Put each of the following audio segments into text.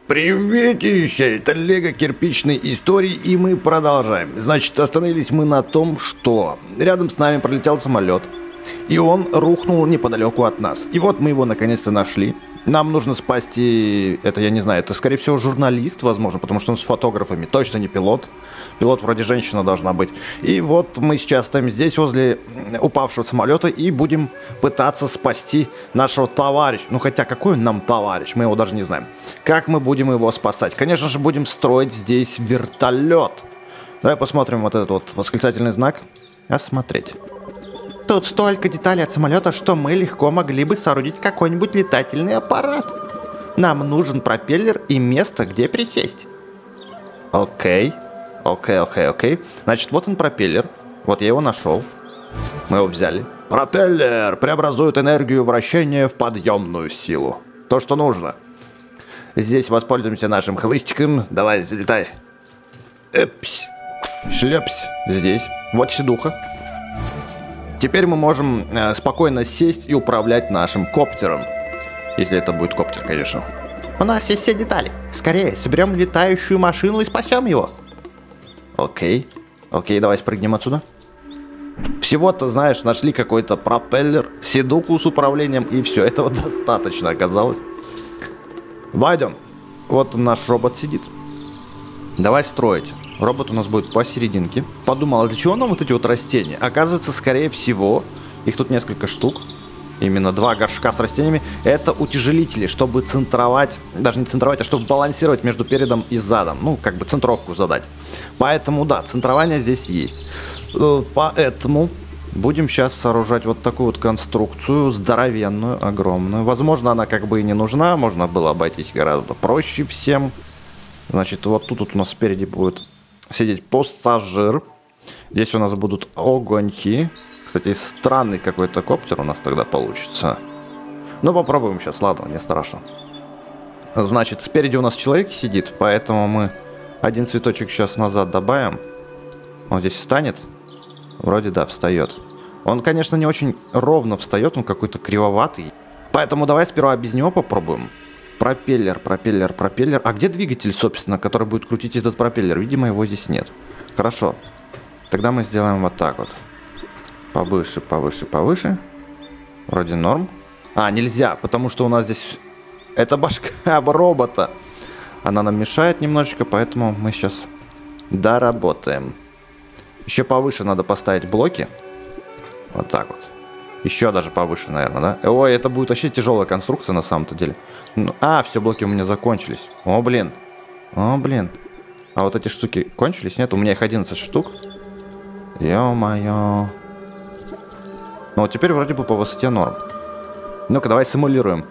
Приветище! Это Лего кирпичной истории, и мы продолжаем. Значит, остановились мы на том, что рядом с нами пролетел самолет, и он рухнул неподалеку от нас. И вот мы его наконец-то нашли. Нам нужно спасти, это я не знаю, это скорее всего журналист, возможно, потому что он с фотографами, точно не пилот. Пилот вроде женщина должна быть. И вот мы сейчас стоим здесь возле упавшего самолета и будем пытаться спасти нашего товарища. Ну хотя какой он нам товарищ, мы его даже не знаем. Как мы будем его спасать? Конечно же будем строить здесь вертолет. Давай посмотрим вот этот вот восклицательный знак. Осмотреть. Тут столько деталей от самолета, что мы легко могли бы соорудить какой-нибудь летательный аппарат. Нам нужен пропеллер и место, где присесть. Окей. Значит, вот он пропеллер. Вот я его нашел. Мы его взяли. Пропеллер преобразует энергию вращения в подъемную силу. То, что нужно. Здесь воспользуемся нашим хлыстиком. Давай, залетай. Эпсь. Шлепсь. Здесь. Вот сидуха. Теперь мы можем спокойно сесть и управлять нашим коптером. Если это будет коптер, конечно. У нас есть все детали. Скорее, соберем летающую машину и спасем его. Окей, давай спрыгнем отсюда. Всего-то, знаешь, нашли какой-то пропеллер, седуку с управлением, и все, этого достаточно оказалось. Войдем. Вот наш робот сидит. Давай строить. Робот у нас будет посерединке. Подумал, а для чего нам вот эти вот растения? Оказывается, скорее всего, их тут несколько штук. Именно 2 горшка с растениями. Это утяжелители, чтобы центровать, даже не центровать, а чтобы балансировать между передом и задом. Ну, как бы центровку задать. Поэтому, да, центрование здесь есть. Поэтому будем сейчас сооружать вот такую вот конструкцию, здоровенную, огромную. Возможно, она как бы и не нужна, можно было обойтись гораздо проще всем. Значит, вот тут вот у нас спереди будет сидеть пассажир. Здесь у нас будут огоньки. Кстати, странный какой-то коптер у нас тогда получится. Ну, попробуем сейчас, ладно, не страшно. Значит, спереди у нас человек сидит, поэтому мы один цветочек сейчас назад добавим. Он здесь встанет? Вроде да, встает. Он, конечно, не очень ровно встает, он какой-то кривоватый. Поэтому давай сперва без него попробуем. Пропеллер. А где двигатель, собственно, который будет крутить этот пропеллер? Видимо, его здесь нет. Хорошо. Тогда мы сделаем вот так вот. Повыше. Вроде норм. А, нельзя, потому что у нас здесь... Это башка робота. Она нам мешает немножечко, поэтому мы сейчас доработаем. Еще повыше надо поставить блоки. Вот так вот. Еще даже повыше, наверное, да? Ой, это будет вообще тяжелая конструкция на самом-то деле. Ну, все, блоки у меня закончились. О, блин. А вот эти штуки кончились? Нет, у меня их 11 штук. Ё-моё. Ну вот теперь вроде бы по высоте норм. Ну-ка, давай симулируем.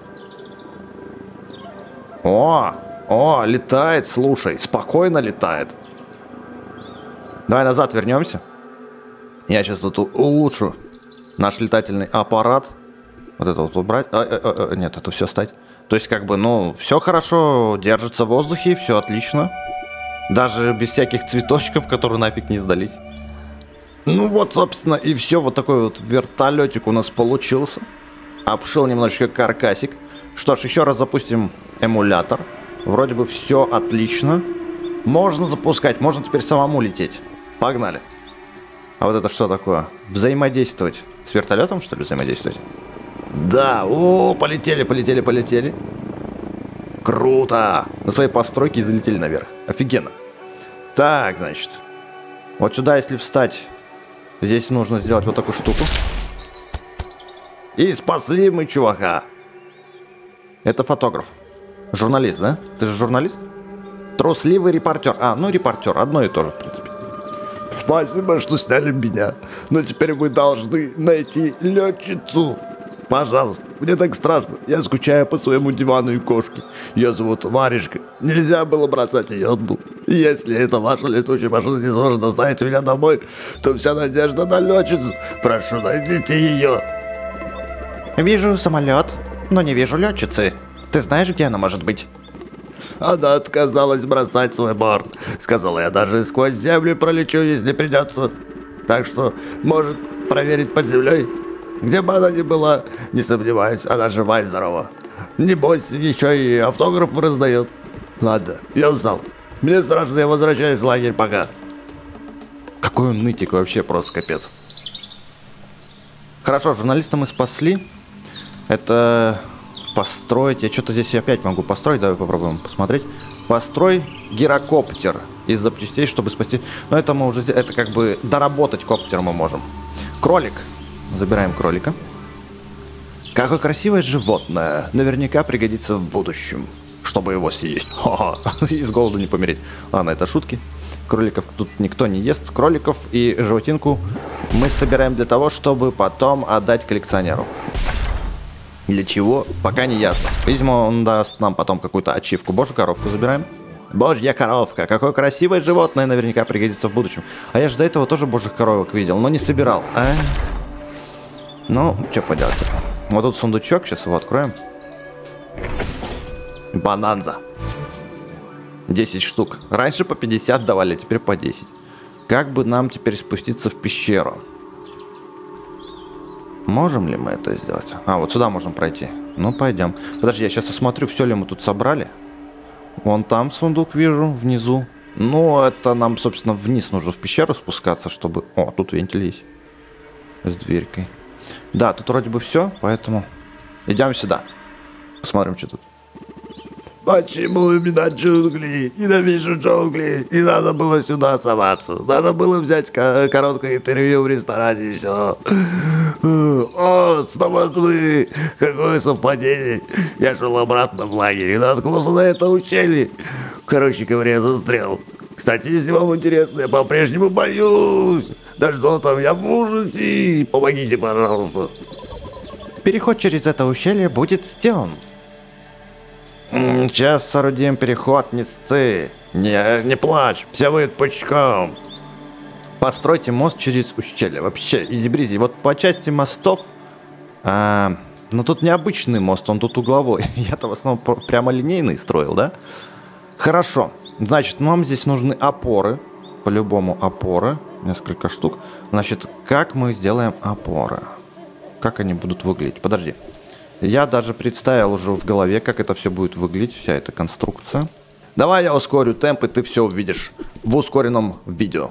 О, летает, слушай, спокойно летает. Давай назад вернемся. Я сейчас тут улучшу наш летательный аппарат. Вот это вот убрать. Нет, это все ставить. То есть, как бы, ну, все хорошо, держится в воздухе, все отлично. Даже без всяких цветочков, которые нафиг не сдались. Ну вот, собственно, и все. Вот такой вот вертолетик у нас получился. Обшил немножечко каркасик. Что ж, еще раз запустим эмулятор. Вроде бы все отлично. Можно запускать, можно теперь самому лететь. Погнали. А вот это что такое? Взаимодействовать. С вертолетом, что ли, взаимодействовать? Да, полетели. Круто. На своей постройке и залетели наверх. Офигенно. Так, значит. Вот сюда, если встать, здесь нужно сделать вот такую штуку. И спасли мы чувака. Это фотограф. Журналист, да? Ты же журналист? Трусливый репортер. Ну репортер, одно и то же, в принципе. Спасибо, что сняли меня. Но теперь вы должны найти летчицу. Пожалуйста, мне так страшно. Я скучаю по своему дивану и кошке. Ее зовут Варежка. Нельзя было бросать ее одну. Если это ваша летучая машина не сможет доставить меня домой, то вся надежда на летчицу. Прошу, найдите ее. Вижу самолет, но не вижу летчицы. Ты знаешь, где она может быть? Она отказалась бросать свой борт. Сказала, я даже сквозь землю пролечу, если придется. Так что, может, проверить под землей? Где бы она ни была, не сомневаюсь, она жива и здорова. Небось, еще и автограф раздает. Ладно, я устал. Мне страшно, я возвращаюсь в лагерь, пока. Какой он нытик вообще, просто капец. Хорошо, журналиста мы спасли. Это построить... Я что-то здесь опять могу построить. Давай попробуем посмотреть. Построй гирокоптер из запчастей, чтобы спасти... Но это мы уже... Это как бы доработать коптер мы можем. Кролик. Забираем кролика. Какое красивое животное. Наверняка пригодится в будущем, чтобы его съесть. Ха-ха. И с голоду не помереть. Ладно, это шутки. Кроликов тут никто не ест. Кроликов и животинку мы собираем для того, чтобы потом отдать коллекционеру. Для чего? Пока не ясно. Видимо, он даст нам потом какую-то ачивку. Божью коровку забираем. Божья коровка. Какое красивое животное, наверняка пригодится в будущем. А я же до этого тоже божьих коровок видел, но не собирал. Ну, что поделать. Вот тут сундучок, сейчас его откроем. Бананза. 10 штук. Раньше по 50 давали, теперь по 10. Как бы нам теперь спуститься в пещеру? Можем ли мы это сделать? А, вот сюда можем пройти. Ну, пойдем. Подожди, я сейчас осмотрю, все ли мы тут собрали. Вон там сундук вижу, внизу. Ну, это нам, собственно, вниз нужно в пещеру спускаться, чтобы... О, тут вентиль есть. С дверькой. Да, тут вроде бы все, поэтому... Идем сюда. Посмотрим, что тут. Почему именно джунгли? Ненавижу джунгли. Не надо было сюда соваться. Надо было взять короткое интервью в ресторане и все. О, снова вы. Какое совпадение. Я шел обратно в лагерь и наткнулся на это ущелье. Короче говоря, застрял. Кстати, если вам интересно, я по-прежнему боюсь. Да что там, я в ужасе. Помогите, пожалуйста. Переход через это ущелье будет сделан. Сейчас соорудим переход, не сцы. Не плачь, все будет пучком. Постройте мост через ущелье. Вообще, изи-бризи. Вот по части мостов... но тут необычный мост, он тут угловой. Я-то в основном прямо линейный строил, да? Хорошо. Значит, нам здесь нужны опоры. По-любому опоры. Несколько штук. Значит, как мы сделаем опоры? Как они будут выглядеть? Подожди. Я даже представил уже в голове, как это все будет выглядеть, вся эта конструкция. Давай я ускорю темп, и ты все увидишь в ускоренном видео.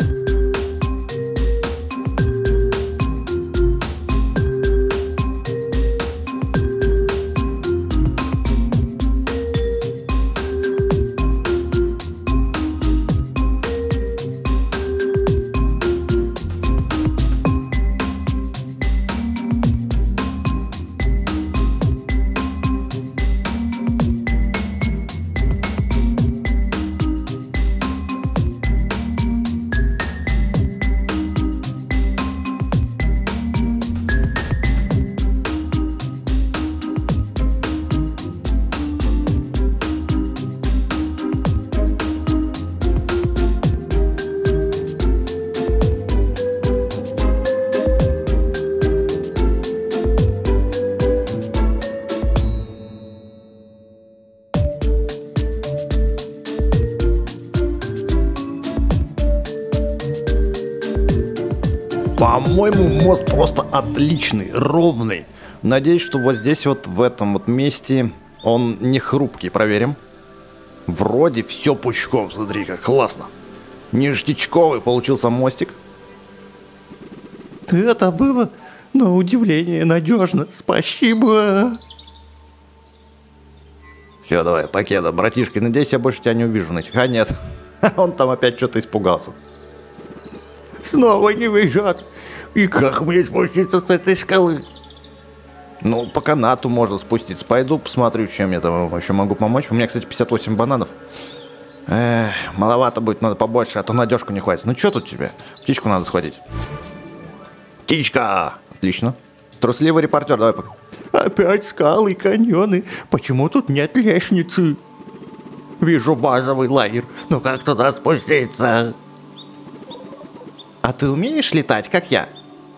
По-моему, мост просто отличный, ровный. Надеюсь, что вот здесь вот в этом вот месте он не хрупкий. Проверим. Вроде все пучком, смотри, как классно. Ништячковый получился мостик. Это было, на удивление, надежно. Спасибо. Все, давай, покеда, братишка. Надеюсь, я больше тебя не увижу на этих. А нет, он там опять что-то испугался. Снова не выезжат. И как мне спуститься с этой скалы? Ну, по канату можно спуститься. Пойду посмотрю, чем я там еще могу помочь. У меня, кстати, 58 бананов. Маловато будет, надо побольше, а то надежку не хватит. Ну, что тут тебе? Птичку надо схватить. Птичка! Отлично. Трусливый репортер, давай пока. Опять скалы и каньоны. Почему тут нет лестницы? Вижу базовый лагерь. Но как туда спуститься? А ты умеешь летать, как я?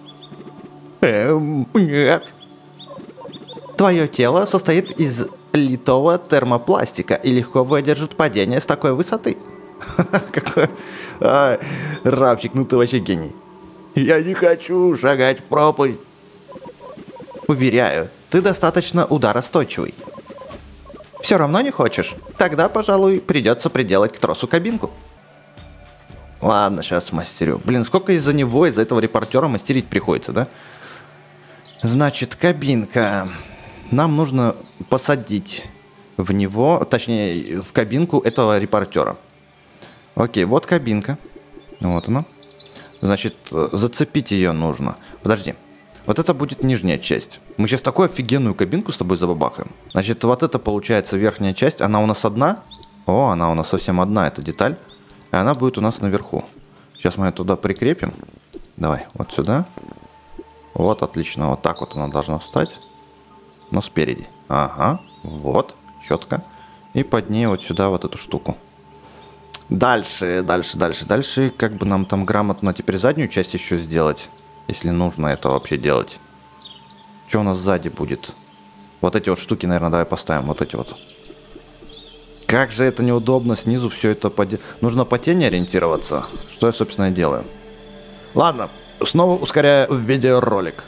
Нет. Твое тело состоит из литого термопластика и легко выдержит падение с такой высоты. Какой... Равчик, ну ты вообще гений. Я не хочу шагать в пропасть. Уверяю, ты достаточно ударостойчивый. Все равно не хочешь? Тогда, пожалуй, придется приделать к тросу кабинку. Ладно, сейчас смастерю. Блин, сколько из-за него, из-за этого репортера мастерить приходится, да? Значит, кабинка. Нам нужно посадить в него, точнее, в кабинку этого репортера. Окей, вот кабинка. Вот она. Значит, зацепить ее нужно. Подожди. Вот это будет нижняя часть. Мы сейчас такую офигенную кабинку с тобой забабахаем. Значит, вот это получается верхняя часть. Она у нас одна. О, она у нас совсем одна, эта деталь. И она будет у нас наверху. Сейчас мы ее туда прикрепим. Давай, вот сюда. Вот, отлично. Вот так вот она должна встать. Но спереди. Ага, вот, четко. И под ней вот сюда вот эту штуку. Дальше. Как бы нам там грамотно теперь заднюю часть еще сделать. Если нужно это вообще делать. Что у нас сзади будет? Вот эти вот штуки, наверное, давай поставим. Вот эти вот. Как же это неудобно снизу все это нужно по тени ориентироваться. Что я, собственно, и делаю. Ладно, снова ускоряю видеоролик.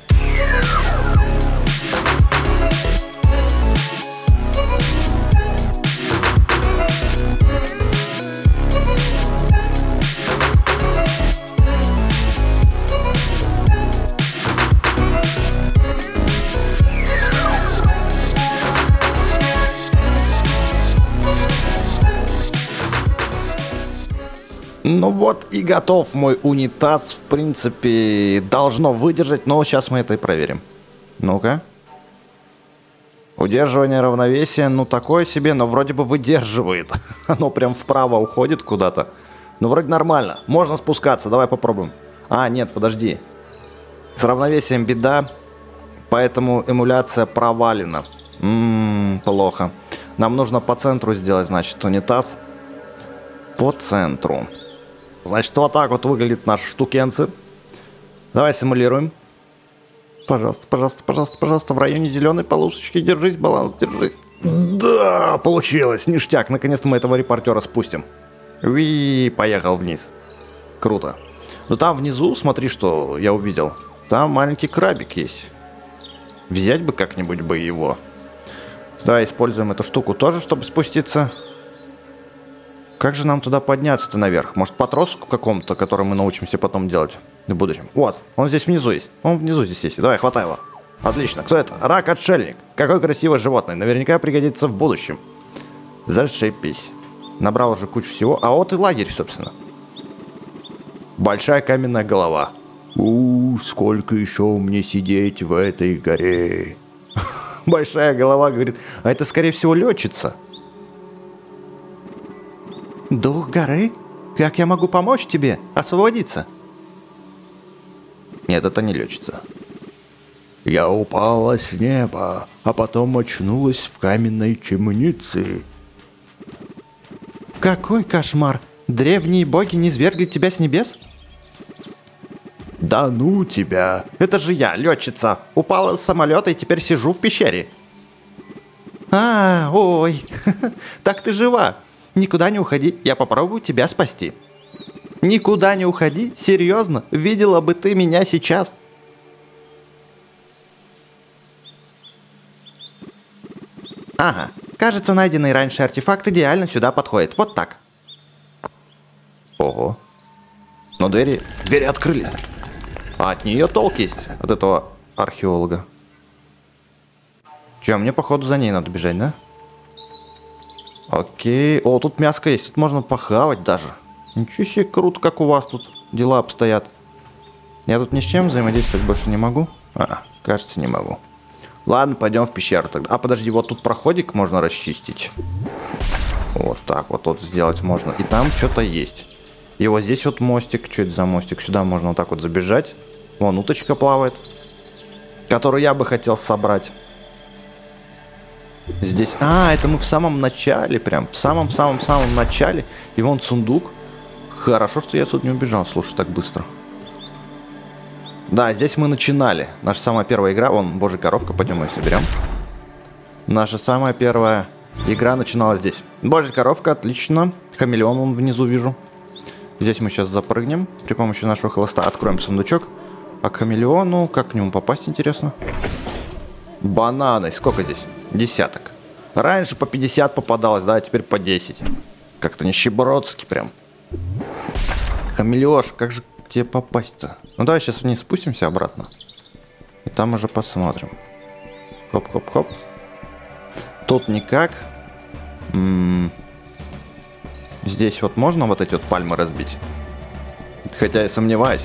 Ну вот и готов мой унитаз. В принципе, должно выдержать, но сейчас мы это и проверим. Ну-ка. Удерживание равновесия, ну такое себе, но вроде бы выдерживает. Оно прям вправо уходит куда-то. Ну вроде нормально. Можно спускаться, давай попробуем. А, нет, подожди. С равновесием беда, поэтому эмуляция провалена. Плохо. Нам нужно по центру сделать, значит, унитаз. По центру. Значит, вот так вот выглядит наш штукенцы. Давай симулируем. Пожалуйста, пожалуйста, пожалуйста, пожалуйста, в районе зеленой полосочки. Держись, баланс, держись. Да, получилось, ништяк. Наконец-то мы этого репортера спустим. Уи, поехал вниз. Круто. Но там внизу, смотри, что я увидел. Там маленький крабик есть. Взять бы как-нибудь бы его. Давай используем эту штуку тоже, чтобы спуститься. Как же нам туда подняться-то наверх? Может, по тросу какому-то, который мы научимся потом делать в будущем? Вот, он здесь внизу есть. Он внизу здесь есть. Давай, хватай его. Отлично. Кто это? Рак-отшельник. Какой красивое животное. Наверняка пригодится в будущем. Зашибись. Набрал уже кучу всего. А вот и лагерь, собственно. Большая каменная голова. Сколько еще мне сидеть в этой горе? Большая голова говорит, а это, скорее всего, летчица. Дух горы? Как я могу помочь тебе освободиться? Нет, это не летчица. Я упала с неба, а потом очнулась в каменной темнице. Какой кошмар! Древние боги низвергли тебя с небес? Да ну тебя! Это же я, летчица. Упала с самолета и теперь сижу в пещере. Ой, так ты жива. Никуда не уходи, я попробую тебя спасти. Никуда не уходи? Серьезно? Видела бы ты меня сейчас? Ага, кажется, найденный раньше артефакт идеально сюда подходит. Вот так. Ого. Но двери открылись. А от нее толк есть, от этого археолога. Че, мне походу за ней надо бежать, да? Окей. О, тут мяско есть, тут можно похавать даже. Ничего себе, круто, как у вас тут дела обстоят. Я тут ни с чем взаимодействовать больше не могу. Кажется, не могу. Ладно, пойдем в пещеру тогда. А, подожди, вот тут проходик можно расчистить. Вот так вот сделать можно. И там что-то есть. И вот здесь вот мостик. Что это за мостик? Сюда можно вот так вот забежать. Вон уточка плавает, которую я бы хотел собрать. Здесь... это мы в самом начале, прям. В самом-самом-самом начале. И вон сундук. Хорошо, что я тут не убежал, слушай, так быстро. Да, здесь мы начинали. Наша самая первая игра. Вон, божья коровка, пойдем ее соберем. Наша самая первая игра начиналась здесь. Божья коровка, отлично. Хамелеон вон внизу вижу. Здесь мы сейчас запрыгнем. При помощи нашего хлыста откроем сундучок. А к хамелеону, как к нему попасть, интересно? Бананы. Сколько здесь? Десяток. Раньше по 50 попадалось, да, а теперь по 10. Как-то нищебродски прям. Хамелеош, как же к тебе попасть-то? Ну давай сейчас вниз спустимся обратно. И там уже посмотрим. Хоп-хоп-хоп. Тут никак. Здесь вот можно вот эти вот пальмы разбить? Хотя я сомневаюсь.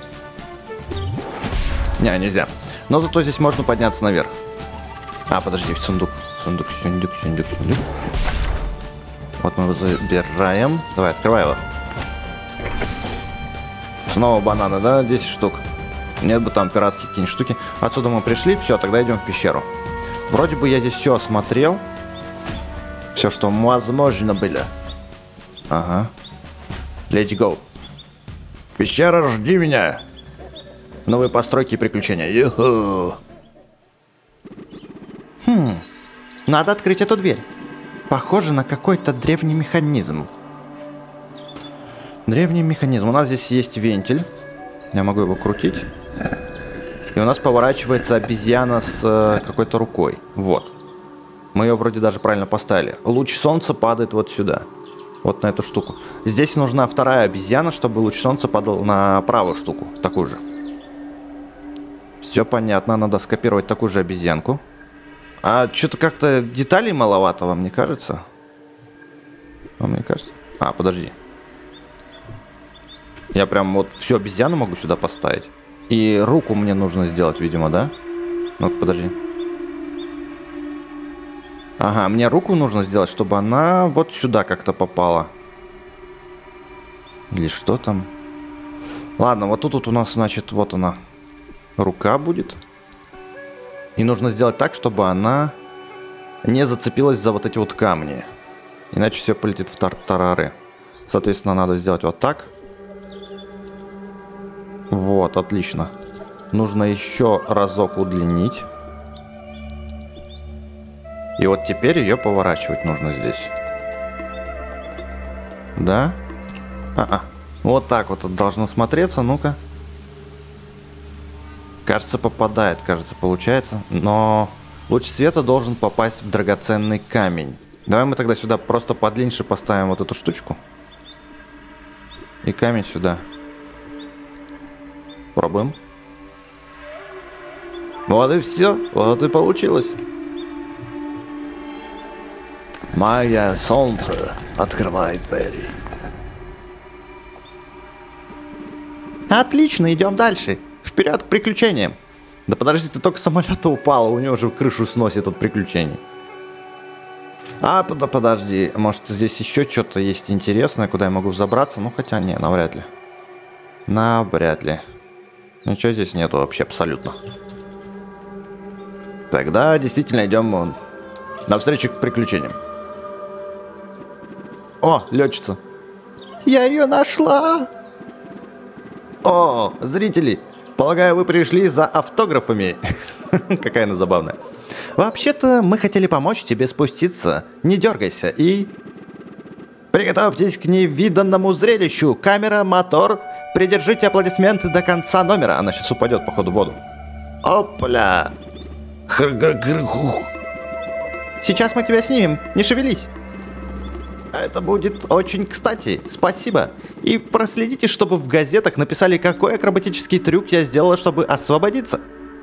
Не, нельзя. Но зато здесь можно подняться наверх. А, подожди, сундук. Сундук. Вот мы его забираем. Давай, открывай его. Снова бананы, да? 10 штук. Нет бы там пиратские какие-нибудь штуки. Отсюда мы пришли, все, тогда идем в пещеру. Вроде бы я здесь все осмотрел. Все, что возможно было. Ага. Let's go. Пещера, жди меня. Новые постройки и приключения. Юху. Надо открыть эту дверь. Похоже на какой-то древний механизм. Древний механизм. У нас здесь есть вентиль. Я могу его крутить. И у нас поворачивается обезьяна с какой-то рукой. Вот. Мы ее вроде даже правильно поставили. Луч солнца падает вот сюда. Вот на эту штуку. Здесь нужна вторая обезьяна, чтобы луч солнца падал на правую штуку. Такую же. Все понятно. Надо скопировать такую же обезьянку. А что-то как-то деталей маловато, вам не кажется? Вам не кажется? А, подожди. Я прям вот всю обезьяну могу сюда поставить. И руку мне нужно сделать, видимо, да? Ну-ка, подожди. Ага, мне руку нужно сделать, чтобы она вот сюда как-то попала. Или что там? Ладно, вот тут у нас, значит, вот она. Рука будет. И нужно сделать так, чтобы она не зацепилась за вот эти вот камни. Иначе все полетит в тартарары. Соответственно, надо сделать вот так. Вот, отлично. Нужно еще разок удлинить. И вот теперь ее поворачивать нужно здесь. Да? Вот так вот это должно смотреться, ну-ка. Кажется, попадает, кажется, получается. Но луч света должен попасть в драгоценный камень. Давай мы тогда сюда просто подлиннее поставим вот эту штучку. И камень сюда. Пробуем. Вот и все. Вот и получилось. Магия солнца открывает двери. Отлично, идем дальше. Вперед к приключениям. Да подожди, ты только с самолета упала, у него уже крышу сносит от приключений. А, подожди, может здесь еще что-то есть интересное, куда я могу взобраться? Ну хотя не, навряд ли. Навряд ли. Ничего здесь нету вообще абсолютно. Тогда действительно идем навстречу к приключениям. О, летчица. Я ее нашла. О, зрители, полагаю, вы пришли за автографами. Какая она забавная. Вообще-то мы хотели помочь тебе спуститься. Не дергайся и... Приготовьтесь к невиданному зрелищу. Камера, мотор. Придержите аплодисменты до конца номера. Она сейчас упадет, походу, в воду. Опля. Сейчас мы тебя снимем. Не шевелись. Это будет очень кстати. Спасибо. И проследите, чтобы в газетах написали, какой акробатический трюк я сделала, чтобы освободиться.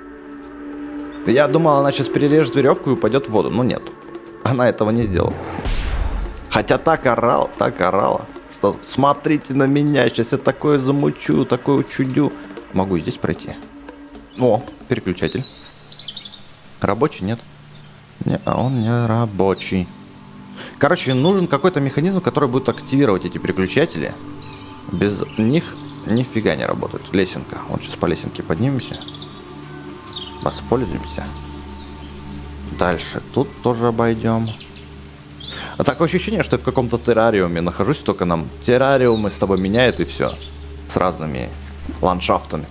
Я думал, она сейчас перережет веревку и упадет в воду. Но нет. Она этого не сделала. Хотя так орала, что смотрите на меня, сейчас я такое замучу, такое учудю. Могу здесь пройти. О, переключатель. Рабочий, нет? Не, он не рабочий. Короче, нужен какой-то механизм, который будет активировать эти переключатели. Без них нифига не работает. Лесенка. Вот сейчас по лесенке поднимемся. Воспользуемся. Дальше тут тоже обойдем. А такое ощущение, что я в каком-то террариуме нахожусь, только нам террариумы с тобой меняют и все. С разными ландшафтами.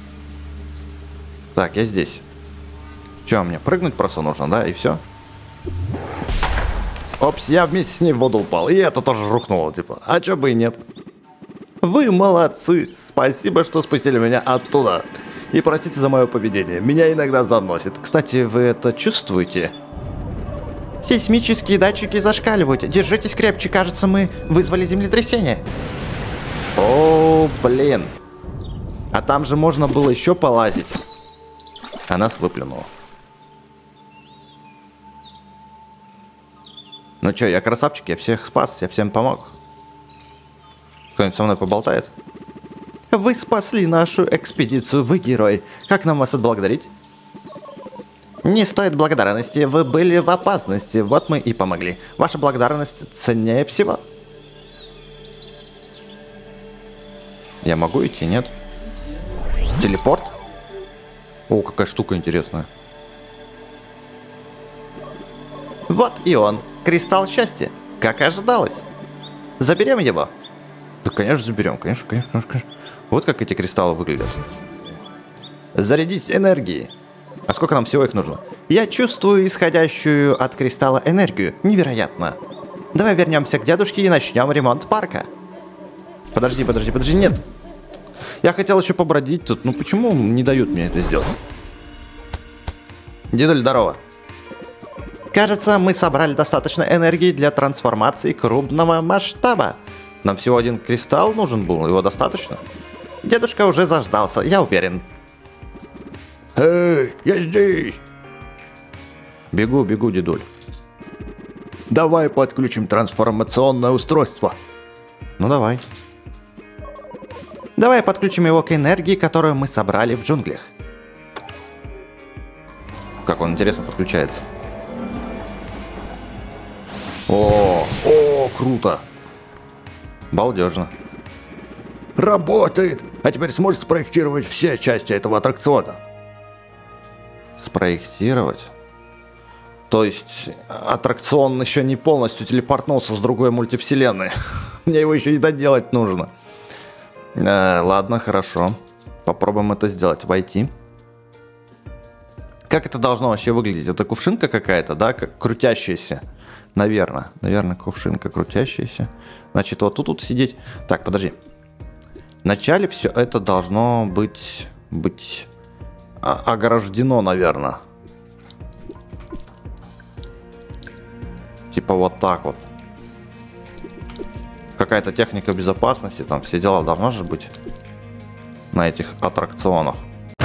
Так, я здесь. Че, мне прыгнуть просто нужно, да, и все? Опс, я вместе с ней в воду упал, и это тоже рухнуло, типа. А чё бы и нет. Вы молодцы, спасибо, что спустили меня оттуда. И простите за мое поведение, меня иногда заносит. Кстати, вы это чувствуете? Сейсмические датчики зашкаливают. Держитесь крепче, кажется, мы вызвали землетрясение. О, блин. А там же можно было еще полазить. А нас выплюнуло. Ну чё, я красавчик, я всех спас, я всем помог. Кто-нибудь со мной поболтает? Вы спасли нашу экспедицию, вы герой. Как нам вас отблагодарить? Не стоит благодарности, вы были в опасности, вот мы и помогли. Ваша благодарность ценнее всего. Я могу идти, нет? Телепорт? О, какая штука интересная. Вот и он, кристалл счастья, как и ожидалось. Заберем его? Да, конечно, заберем, конечно. Вот как эти кристаллы выглядят. Зарядись энергией. А сколько нам всего их нужно? Я чувствую исходящую от кристалла энергию. Невероятно. Давай вернемся к дедушке и начнем ремонт парка. Подожди, нет. Я хотел еще побродить тут. Ну почему не дают мне это сделать? Дедуль, здорово. Кажется, мы собрали достаточно энергии для трансформации крупного масштаба. Нам всего один кристалл нужен был, его достаточно? Дедушка уже заждался, я уверен. Эй, я здесь. Бегу, дедуль. Давай подключим трансформационное устройство. Ну давай. Давай подключим его к энергии, которую мы собрали в джунглях. Как он интересно подключается. О, круто. Балдежно. Работает! А теперь сможешь спроектировать все части этого аттракциона? Спроектировать? То есть аттракцион еще не полностью телепортнулся с другой мультивселенной. Мне его еще и доделать нужно. Ладно, хорошо. Попробуем это сделать. Войти. Как это должно вообще выглядеть? Это кувшинка какая-то, да? Как крутящаяся. Наверное, кувшинка крутящаяся. Значит, вот тут сидеть. Так, подожди. Вначале все это должно быть ограждено, наверное. Типа вот так вот. Какая-то техника безопасности, там все дела должна же быть на этих аттракционах.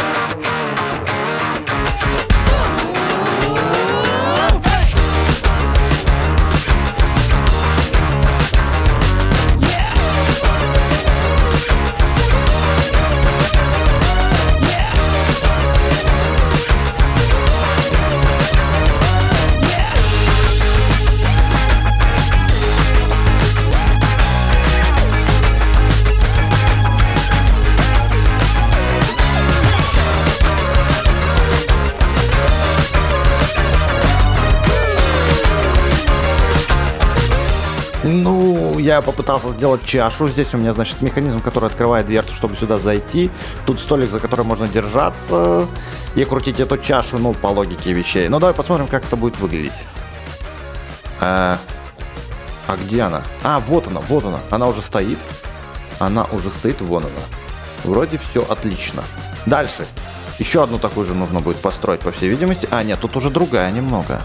Ну, я попытался сделать чашу. Здесь у меня, значит, механизм, который открывает дверцу, чтобы сюда зайти. Тут столик, за который можно держаться и крутить эту чашу, ну, по логике вещей. Ну, давай посмотрим, как это будет выглядеть. А где она? А, вот она. Она уже стоит. Вон она. Вроде все отлично. Дальше. Еще одну такую же нужно будет построить, по всей видимости. А, нет, тут уже другая немного.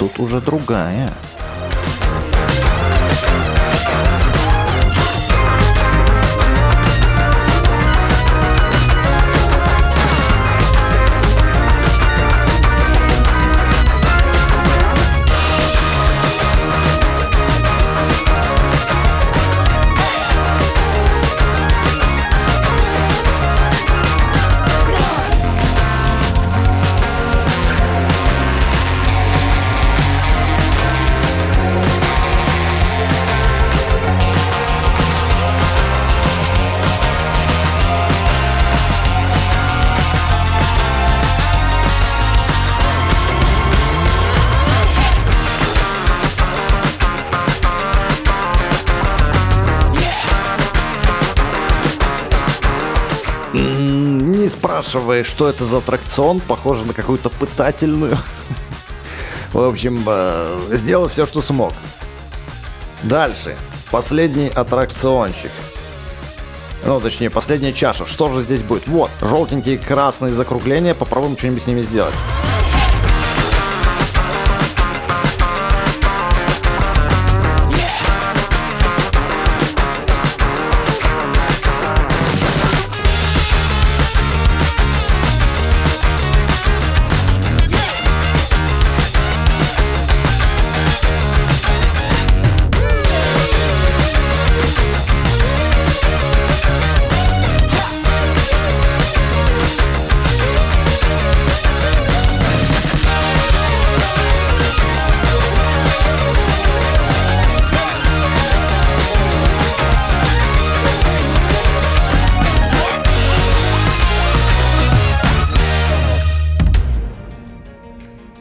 Не спрашивай, что это за аттракцион. Похоже на какую-то пытательную. В общем, сделал все, что смог. Дальше. Последний аттракциончик. Ну, точнее, последняя чаша. Что же здесь будет? Вот, желтенькие и красные закругления. Попробуем что-нибудь с ними сделать.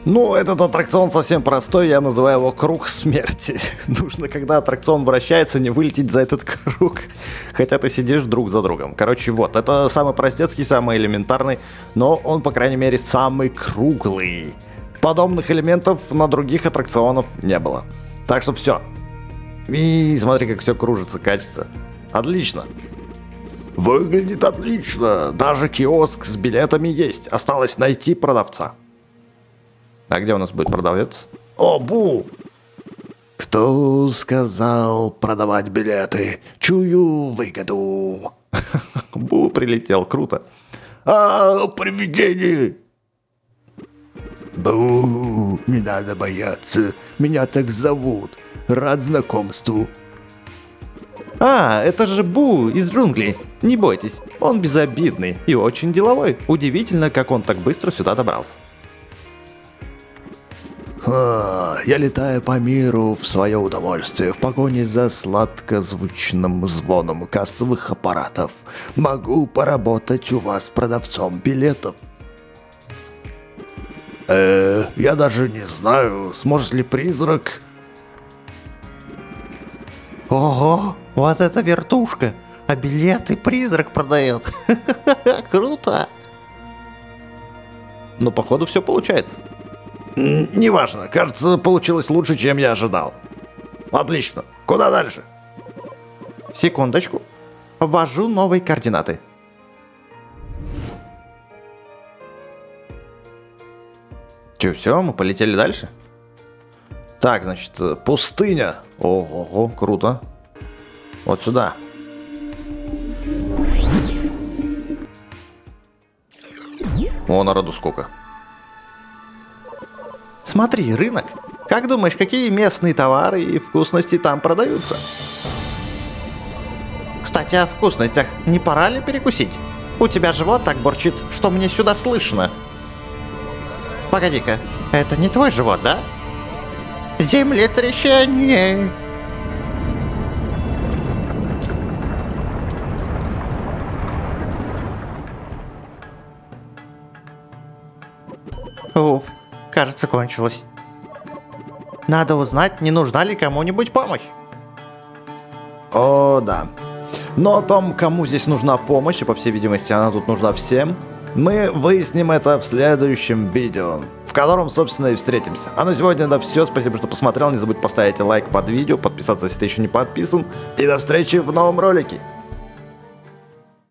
Ну, этот аттракцион совсем простой, я называю его круг смерти. Нужно, когда аттракцион вращается, не вылететь за этот круг, хотя ты сидишь друг за другом. Короче, вот, это самый простецкий, самый элементарный, но он, по крайней мере, самый круглый. Подобных элементов на других аттракционах не было. Так что все. И смотри, как все кружится, катится. Отлично. Выглядит отлично. Даже киоск с билетами есть. Осталось найти продавца. А где у нас будет продавец? О, Бу! Кто сказал продавать билеты? Чую выгоду. Бу прилетел, круто. Привидение! Бу, не надо бояться. Меня так зовут. Рад знакомству. Это же Бу из джунглей. Не бойтесь, он безобидный и очень деловой. Удивительно, как он так быстро сюда добрался. Я летаю по миру в свое удовольствие, в погоне за сладкозвучным звоном кассовых аппаратов. Могу поработать у вас продавцом билетов. Я даже не знаю, сможет ли призрак... Ого, вот это вертушка. А билеты призрак продает. Круто. Ну, походу, все получается. Неважно, кажется, получилось лучше, чем я ожидал. Отлично. Куда дальше? Секундочку. Ввожу новые координаты. Че, все, мы полетели дальше? Так, значит, пустыня. Ого, круто. Вот сюда. О, народу сколько. Смотри, рынок. Как думаешь, какие местные товары и вкусности там продаются? Кстати, о вкусностях. Не пора ли перекусить? У тебя живот так бурчит, что мне сюда слышно. Погоди-ка, это не твой живот, да? Землетрясение. Уф, кажется, кончилось. Надо узнать, не нужна ли кому-нибудь помощь. О, да. Но о том, кому здесь нужна помощь, и по всей видимости она тут нужна всем, мы выясним это в следующем видео, в котором, собственно, и встретимся. А на сегодня это все. Спасибо, что посмотрел. Не забудь поставить лайк под видео, подписаться, если ты еще не подписан. И до встречи в новом ролике.